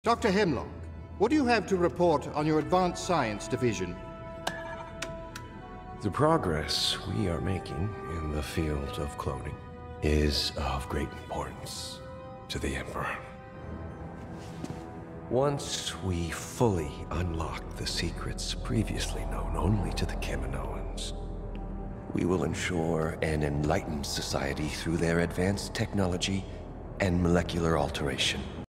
Dr. Hemlock, what do you have to report on your advanced science division? The progress we are making in the field of cloning is of great importance to the Emperor. Once we fully unlock the secrets previously known only to the Kaminoans, we will ensure an enlightened society through their advanced technology and molecular alteration.